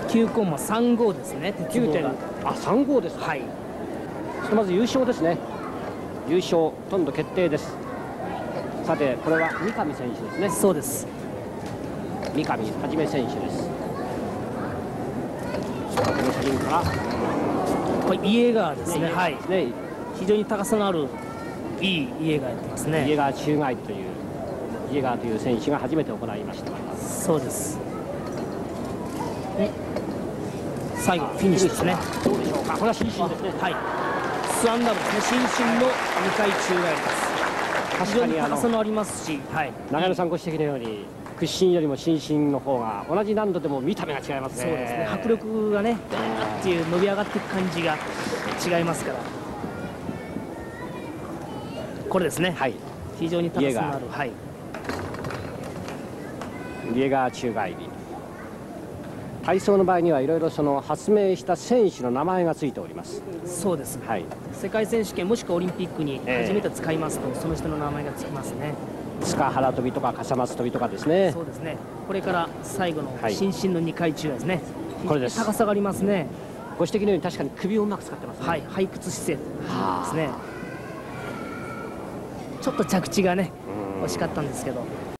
9.35ですね。鉄棒が 35ですか。 はい。 そしてまず優勝ですね。優勝ほとんど決定です。さてこれは三上選手ですね。 そうです。 三上はじめ選手です。この写真からこれイエガーですね。はい。 ね、 非常に高さのあるいいイエガーやってますね。 イエガー宙返りというイエガーという選手が初めて行いました。 そうです。最後フィニッシュですね。 どうでしょうか。これは伸身ですね。 はい。スワンダブルですね。伸身の2回宙返りです。非常に高さのありますし、はい、 長野さんご指摘のように屈伸よりも伸身の方が同じ難度でも見た目が違いますね。 そうですね。迫力がね、ダーッっていう伸び上がっていく感じが違いますから。これですね。はい。非常に高さのある、はい。 イエガー宙返り。体操の場合にはいろいろその発明した選手の名前がついております。 そうです、 はい、 世界選手権もしくはオリンピックに初めて使いますと、その人の名前がつきますね。 塚原跳びとか笠松跳びとかですね。 そうですね。これから最後の伸身の2回宙ですね。 これです。 高さがありますね。 ご指摘のように確かに首をうまく使ってますね。 はい、背屈姿勢ですね。ちょっと着地がね惜しかったんですけど。